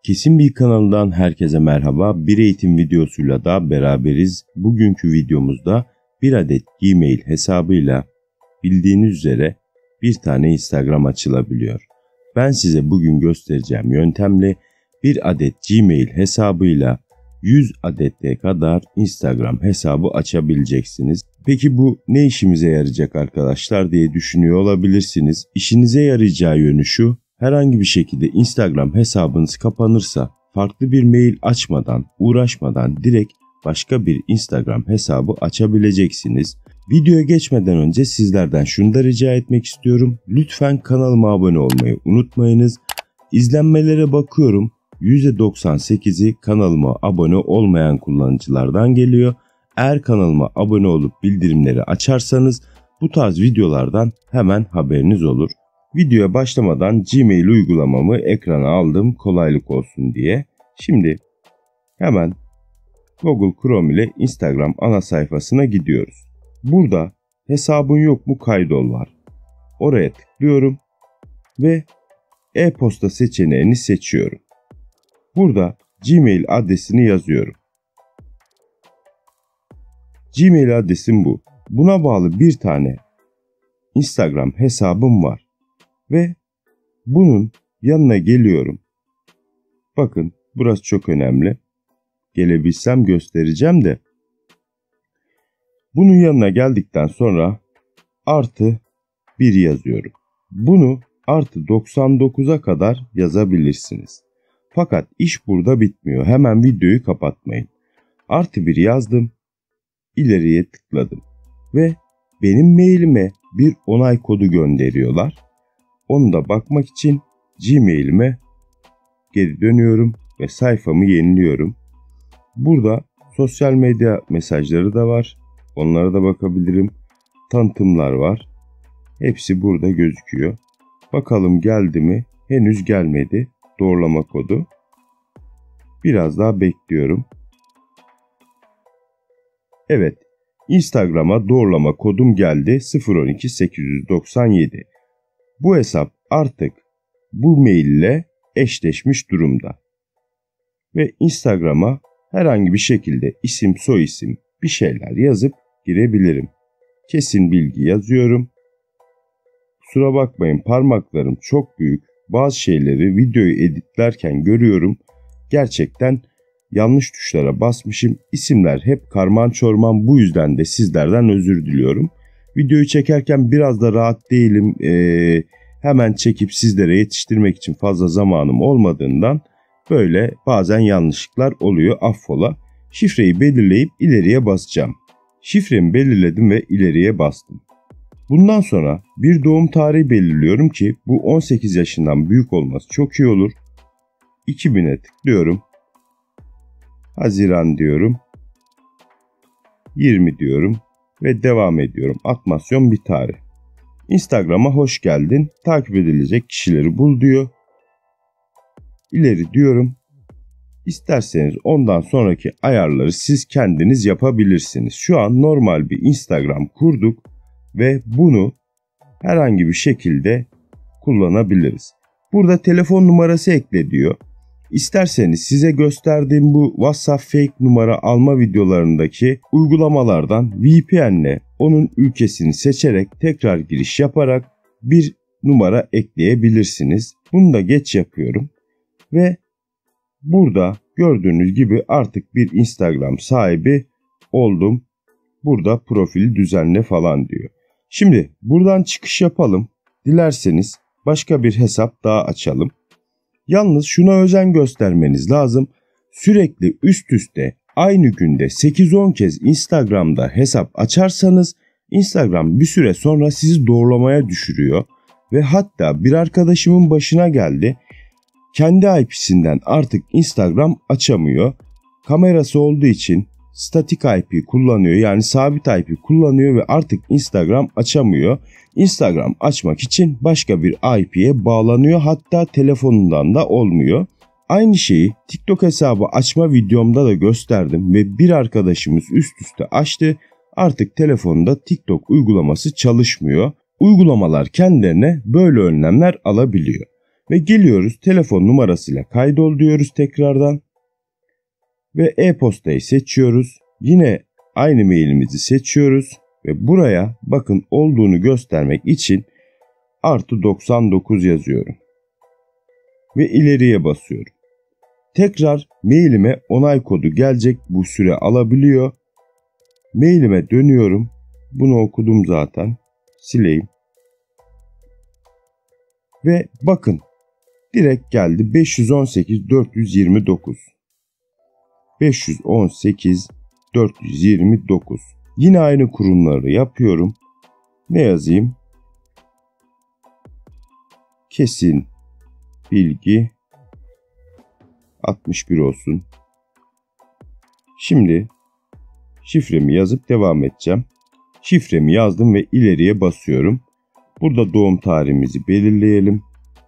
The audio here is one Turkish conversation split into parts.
Kesin Bilgi kanalından herkese merhaba. Bir eğitim videosuyla da beraberiz. Bugünkü videomuzda bir adet Gmail hesabıyla bildiğiniz üzere bir tane Instagram açılabiliyor. Ben size bugün göstereceğim yöntemle bir adet Gmail hesabıyla 100 adete kadar Instagram hesabı açabileceksiniz. Peki bu ne işimize yarayacak arkadaşlar diye düşünüyor olabilirsiniz. İşinize yarayacağı yönü şu: herhangi bir şekilde Instagram hesabınız kapanırsa farklı bir mail açmadan, uğraşmadan direkt başka bir Instagram hesabı açabileceksiniz. Videoya geçmeden önce sizlerden şunu da rica etmek istiyorum. Lütfen kanalıma abone olmayı unutmayınız. İzlenmelere bakıyorum. %98'i kanalıma abone olmayan kullanıcılardan geliyor. Eğer kanalıma abone olup bildirimleri açarsanız bu tarz videolardan hemen haberiniz olur. Videoya başlamadan Gmail uygulamamı ekrana aldım kolaylık olsun diye. Şimdi hemen Google Chrome ile Instagram ana sayfasına gidiyoruz. Burada hesabın yok mu kaydol var. Oraya tıklıyorum ve e-posta seçeneğini seçiyorum. Burada Gmail adresini yazıyorum. Gmail adresim bu. Buna bağlı bir tane Instagram hesabım var. Ve bunun yanına geliyorum. Bakın burası çok önemli. Gelebilsem göstereceğim de. Bunun yanına geldikten sonra artı 1 yazıyorum. Bunu artı 99'a kadar yazabilirsiniz. Fakat iş burada bitmiyor. Hemen videoyu kapatmayın. Artı 1 yazdım. İleriye tıkladım. Ve benim mailime bir onay kodu gönderiyorlar. Onu da bakmak için Gmail'ime geri dönüyorum ve sayfamı yeniliyorum. Burada sosyal medya mesajları da var. Onlara da bakabilirim. Tanıtımlar var. Hepsi burada gözüküyor. Bakalım geldi mi? Henüz gelmedi. Doğrulama kodu. Biraz daha bekliyorum. Evet. Instagram'a doğrulama kodum geldi. 012-897. Bu hesap artık bu mail ile eşleşmiş durumda. Ve Instagram'a herhangi bir şekilde isim, soyisim bir şeyler yazıp girebilirim. Kesin Bilgi yazıyorum. Kusura bakmayın, parmaklarım çok büyük. Bazı şeyleri videoyu editlerken görüyorum. Gerçekten yanlış tuşlara basmışım. İsimler hep karman çorman, bu yüzden de sizlerden özür diliyorum. Videoyu çekerken biraz da rahat değilim. Hemen çekip sizlere yetiştirmek için fazla zamanım olmadığından böyle bazen yanlışlıklar oluyor, affola. Şifreyi belirleyip ileriye basacağım. Şifremi belirledim ve ileriye bastım. Bundan sonra bir doğum tarihi belirliyorum ki bu 18 yaşından büyük olması çok iyi olur. 2000'e tıklıyorum. Haziran diyorum. 20 diyorum. Ve devam ediyorum. Atmasyon bir tarih. Instagram'a hoş geldin. Takip edilecek kişileri bul diyor. İleri diyorum. İsterseniz ondan sonraki ayarları siz kendiniz yapabilirsiniz. Şu an normal bir Instagram kurduk ve bunu herhangi bir şekilde kullanabiliriz. Burada telefon numarası ekle diyor. İsterseniz size gösterdiğim bu WhatsApp fake numara alma videolarındaki uygulamalardan VPN'le onun ülkesini seçerek tekrar giriş yaparak bir numara ekleyebilirsiniz. Bunu da geç yapıyorum. Ve burada gördüğünüz gibi artık bir Instagram sahibi oldum. Burada profili düzenle falan diyor. Şimdi buradan çıkış yapalım. Dilerseniz başka bir hesap daha açalım. Yalnız şuna özen göstermeniz lazım. Sürekli üst üste aynı günde 8-10 kez Instagram'da hesap açarsanız Instagram bir süre sonra sizi doğrulamaya düşürüyor. Ve hatta bir arkadaşımın başına geldi. Kendi IP'sinden artık Instagram açamıyor. Kamerası olduğu için statik IP kullanıyor, yani sabit IP kullanıyor ve artık Instagram açamıyor. Instagram açmak için başka bir IP'ye bağlanıyor, hatta telefonundan da olmuyor. Aynı şeyi TikTok hesabı açma videomda da gösterdim ve bir arkadaşımız üst üste açtı. Artık telefonunda TikTok uygulaması çalışmıyor. Uygulamalar kendilerine böyle önlemler alabiliyor. Ve geliyoruz telefon numarasıyla kaydol diyoruz tekrardan. Ve e-postayı seçiyoruz. Yine aynı mailimizi seçiyoruz. Ve buraya bakın olduğunu göstermek için artı 99 yazıyorum. Ve ileriye basıyorum. Tekrar mailime onay kodu gelecek, bu süre alabiliyor. Mailime dönüyorum. Bunu okudum zaten. Sileyim. Ve bakın direkt geldi 518 429. 518 429. Yine aynı kurumları yapıyorum. Ne yazayım? Kesin bilgi 61 olsun. Şimdi şifremi yazıp devam edeceğim. Şifremi yazdım ve ileriye basıyorum. Burada doğum tarihimizi belirleyelim.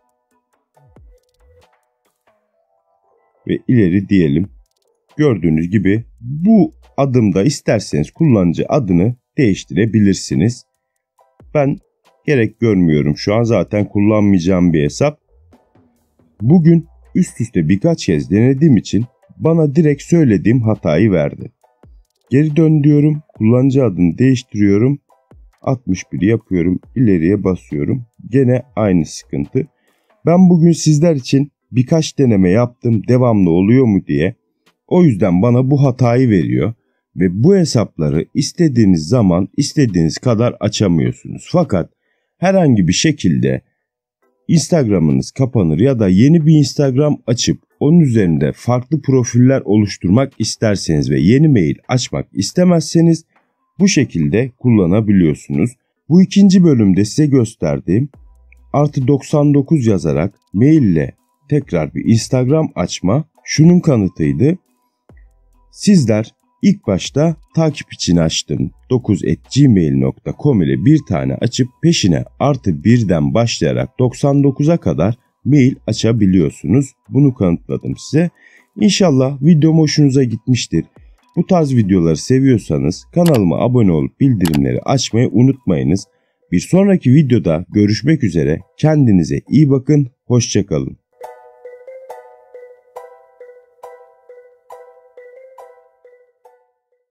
Ve ileri diyelim. Gördüğünüz gibi bu adımda isterseniz kullanıcı adını değiştirebilirsiniz. Ben gerek görmüyorum. Şu an zaten kullanmayacağım bir hesap. Bugün üst üste birkaç kez denediğim için bana direkt söylediğim hatayı verdi. Geri dön diyorum. Kullanıcı adını değiştiriyorum. 61 yapıyorum. İleriye basıyorum. Gene aynı sıkıntı. Ben bugün sizler için birkaç deneme yaptım. Devamlı oluyor mu diye. O yüzden bana bu hatayı veriyor. Ve bu hesapları istediğiniz zaman istediğiniz kadar açamıyorsunuz. Fakat herhangi bir şekilde Instagram'ınız kapanır ya da yeni bir Instagram açıp onun üzerinde farklı profiller oluşturmak isterseniz ve yeni mail açmak istemezseniz bu şekilde kullanabiliyorsunuz. Bu ikinci bölümde size gösterdiğim artı 99 yazarak mail ile tekrar bir Instagram açma şunun kanıtıydı. Sizler ilk başta takip için açtım 9@gmail.com ile bir tane açıp peşine artı 1'den başlayarak 99'a kadar mail açabiliyorsunuz. Bunu kanıtladım size. İnşallah videom hoşunuza gitmiştir. Bu tarz videoları seviyorsanız kanalıma abone olup bildirimleri açmayı unutmayınız. Bir sonraki videoda görüşmek üzere. Kendinize iyi bakın. Hoşça kalın.